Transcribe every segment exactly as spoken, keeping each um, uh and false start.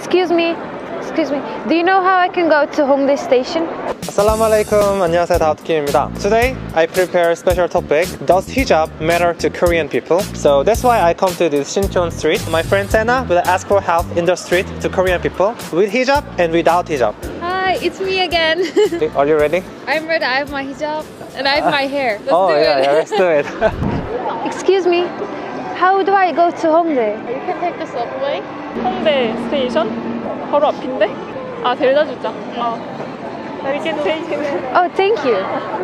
Excuse me. Excuse me. Do you know how I can go to Hongdae Station? Assalamu alaikum. 안녕하세요. 다우트킴입니다. Today I prepare a special topic. Does hijab matter to Korean people? So that's why I come to this Shinchon street. My friend Sena will ask for help in the street to Korean people with hijab and without hijab. Hi, it's me again. Are you ready? I'm ready. I have my hijab and I have my hair. Let's oh do yeah, it. yeah, let's do it. Excuse me. How do I go to Hongdae? You can take the subway. 홍대 스테이션? 바로 앞인데? 아, 데려다 주자. 어. We can take it. Oh, thank you.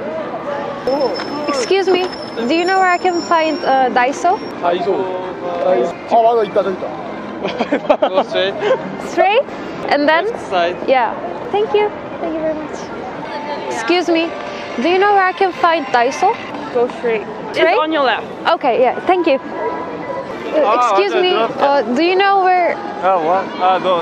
Excuse me. Do you know where I can find uh, Daiso? 다이소. 아 맞아 있다 저기 있다. Go straight. Straight? And then? Left side. Yeah. Thank you. Thank you very much. Excuse me. Do you know where I can find Daiso? Go straight. Straight? It's on your left. Okay, yeah. Thank you. Uh, Ah, excuse okay, me. drop Uh, do you know where? Ah, what? Ah, no.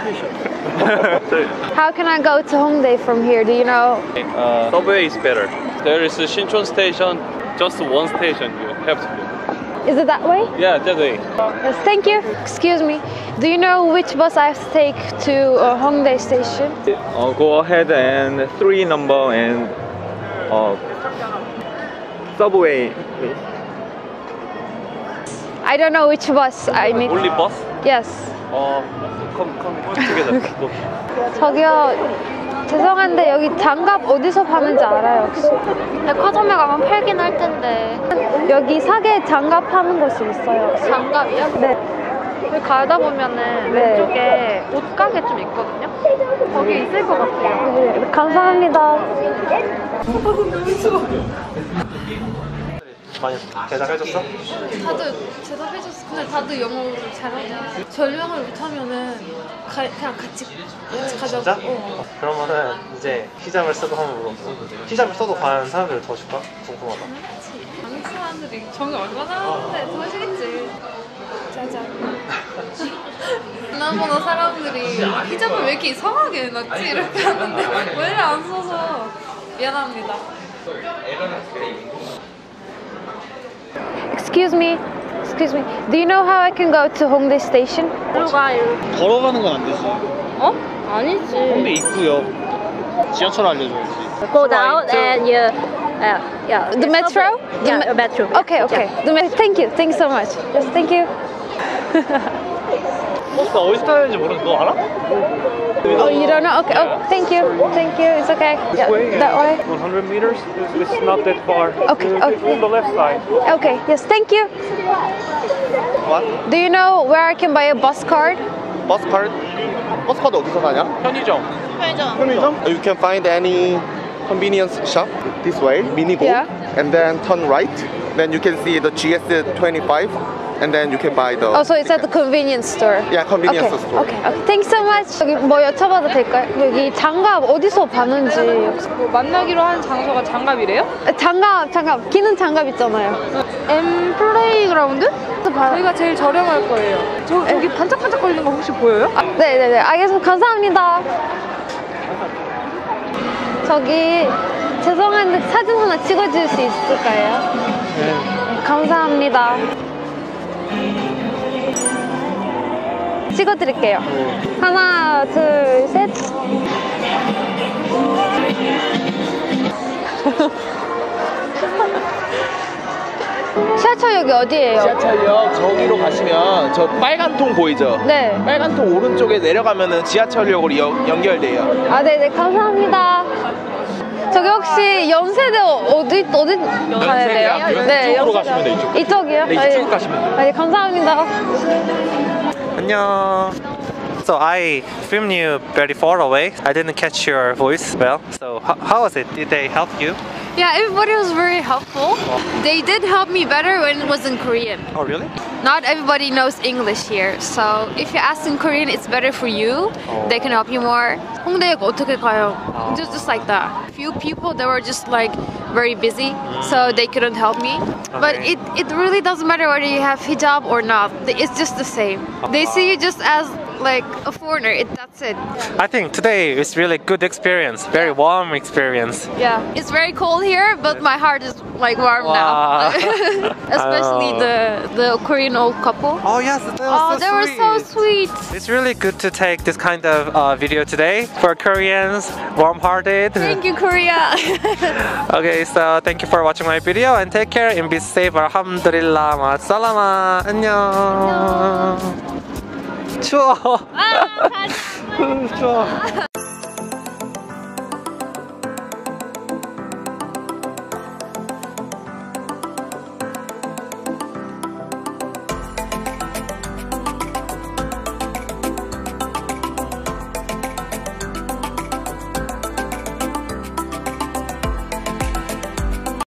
How can I go to Hongdae from here? Do you know? uh, subway is better. There is a Shinchon station, just one station you have to go. Is it that way? Yeah, that way. Yes, thank you. Excuse me. Do you know which bus I have to take to uh, Hongdae Station? Uh, go ahead and three number and uh, subway. I don't know which bus I need. Only bus? Yes. Uh, come, come together. Go. 저기요. 죄송한데 여기 장갑 어디서 파는지 알아요 혹시? 백화점에 가면 팔긴 할 텐데. 여기 사계 장갑 파는 곳이 있어요. 혹시? 장갑이요? 네. 여기 가다 보면은 네. 왼쪽에 옷가게 좀 있거든요? 거기 있을 것 같아요. 네, 감사합니다. 많이 대답해줬어? 다들 대답해줬어. 근데 다들 영어를 잘하냐. 설명을 못하면은 가, 그냥 같이 같이 가자고. 진짜? 어. 그러면은 이제 히잡을 쓰고 한번 물어보자. 히잡을 써도 과연 사람들을 더 줄까? 궁금하다. 한국 사람들이 정이 얼마나 하는데 더 하시겠지. 짜잔. 지난번에 사람들이 히잡을 왜 이렇게 이상하게 해놨지? 이렇게 하는데 왜 안 써서 미안합니다. Excuse me. Excuse me. Do you know how I can go to Hongdae Station? 일로 가, 일로. 걸어가는 건 안 되지. 어? 아니지. 홍대 입구역. 지하철 알려줘야지. Go down and you, uh, yeah. The metro? The Yeah, me- metro. Okay, okay. The me- thank you. Thanks so much. Yes, thank you. 버스 어디서 타야 되는지 모르는데 너 알아? Oh, you don't know? Okay. Oh, thank you. Thank you. It's okay. Yeah, that way. one hundred meters. It's, it's not that far. Okay, It's okay. on the left side. Okay. Yes, thank you. What? Do you know where I can buy a bus card? 버스 카드? 버스 카드 어디서 사냐? 편의점. 편의점? You can find any convenience shop this way, mini go, Yeah. and then turn right. Then you can see the G S twenty-five, and then you can buy the. Oh, so it's at the convenience store. Yeah, convenience okay. store. Okay. Okay. Thanks so much. 여기 뭐 여쭤봐도 될까요? 여기 장갑 어디서 파는지. 뭐 만나기로 한 장소가 장갑이래요? 장갑, 장갑. 기능 장갑 있잖아요. M 플레이그라운드? 저희가 제일 저렴할 거예요. 저, 저기 반짝반짝 거리는 거 혹시 보여요? 아, 네네네. 알겠습니다. 감사합니다. 저기 죄송한데 사진 하나 찍어줄 수 있을까요? 네. 감사합니다. 찍어드릴게요. 하나, 둘, 셋. 지하철역이 어디예요? 지하철역 저기로 가시면 저 빨간 통 보이죠? 네. 빨간 통 오른쪽에 내려가면은 지하철역으로 연, 연결돼요. 아, 네네. 감사합니다. 저기 혹시 연세대 어디 어디 가야 돼요? 네, 이쪽으로 연세대. 가시면 돼요, 이쪽. 이쪽이요? 네, 아, 이쪽으로 예. 가시면 돼요. 아, 예, 감사합니다. 안녕. So I filmed you very far away. I didn't catch your voice well. So how, how was it? Did they help you? Yeah, everybody was very helpful. They did help me better when it was in Korean. Oh really? Not everybody knows English here, so if you ask in Korean, it's better for you. They can help you more. 홍대역 어떻게 가요? Just, just like that. Few people that were just like very busy, so they couldn't help me. But Okay. it, it really doesn't matter whether you have hijab or not. It's just the same. They see you just as like a foreigner. It, that's it. I think today is really good experience, very warm experience. Yeah, it's very cold here, but my heart is like warm Wow. now. Especially Oh. the the Korean old couple. Oh yes, that was Oh, so they were so sweet. It's really good to take this kind of uh, video today for Koreans, warm-hearted. Thank you, Korea. Okay, so thank you for watching my video and take care and be safe. Alhamdulillah, 마살라마, 안녕. 추워. 추워.